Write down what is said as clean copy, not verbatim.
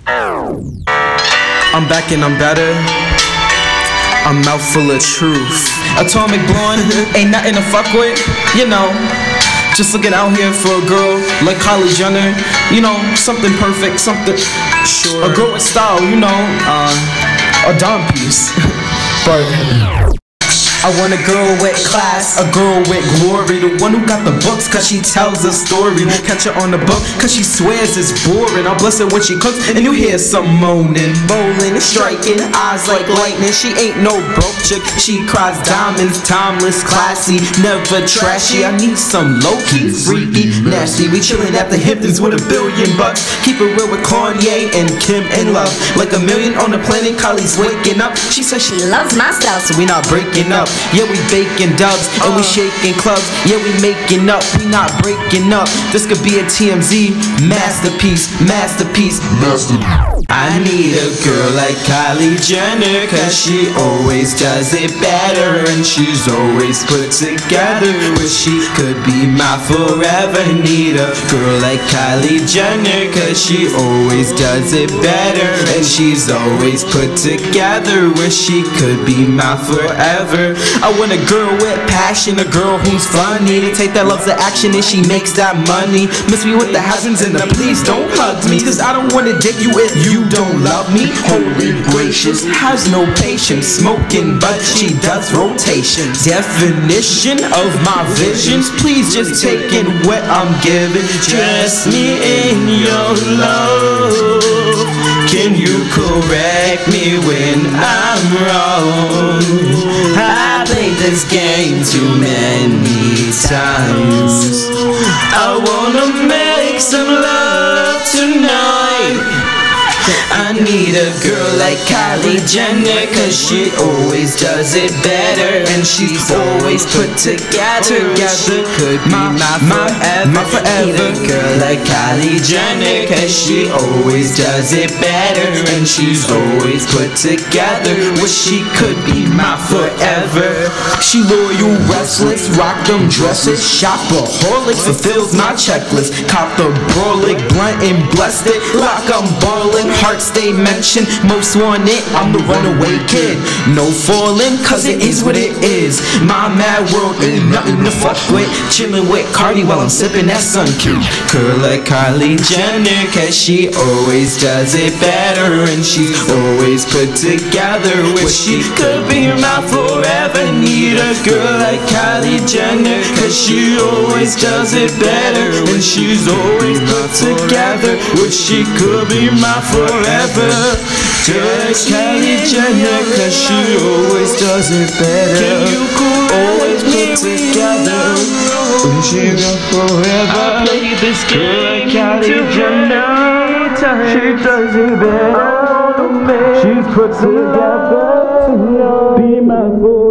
I'm back and I'm better. I'm mouth full of truth. Atomic blonde, ain't nothing to fuck with, you know. Just looking out here for a girl like Kylie Jenner, you know, something perfect, something sure. A girl with style, you know, a dime piece. But I want a girl with class, a girl with glory, the one who got the books cause she tells a story. Catch her on the book cause she swears it's boring. I'll bless her when she cooks and you hear some moaning. Bowling, striking, eyes like lightning. She ain't no broke chick, she cries diamonds. Timeless, classy, never trashy. I need some low-key, freaky, nasty. We chillin' at the Hamptons with $1 billion bucks. Keep it real with Kanye and Kim in love. Like a million on the planet, Kylie's waking up. She says she loves my style, so we not breaking up. Yeah, we baking dubs and we shaking clubs. Yeah, we making up, we not breaking up. This could be a TMZ masterpiece, masterpiece, masterpiece. I need a girl like Kylie Jenner cause she always does it better and she's always put together. Wish she could be my forever. Need a girl like Kylie Jenner cause she always does it better and she's always put together. Wish she could be my forever. I want a girl with passion, a girl who's funny, to take that love to action and she makes that money. Miss me with the hazards and the please don't hug me cause I don't wanna date you if you don't love me. Holy gracious, has no patience, smoking but she does rotation. Definition of my visions, please just take in what I'm giving. Dress me in your love. Can you correct me when I'm wrong? I played this game too many times. I wanna make some love tonight. I need a girl like Kylie Jenner cause she always does it better and she's always put together. She could be my forever. Need a girl like Kylie Jenner cause she always does it better and she's always put together. Wish she could be my forever. She loyal, restless, rock them dresses, shopaholic, fulfills my checklist. Cop the brolic, blunt and blessed it like I'm ballin'. Heart stay mentioned, most want it, I'm the runaway kid. No falling, cause it is what it is. My mad world ain't nothing to fuck with. Chillin' with Cardi while I'm sippin' that sun cube. Girl like Kylie Jenner cause she always does it better and she's always put together. Wish she could be my forever. Need a girl like Kylie Jenner cause she always does it better and she's always put together. Wish she could be my forever. Just Kylie Jenner cause she always does it better. Always put together. Wish she got forever. I play this game Kylie Jenner. She does it better. She's put together. Be my forever.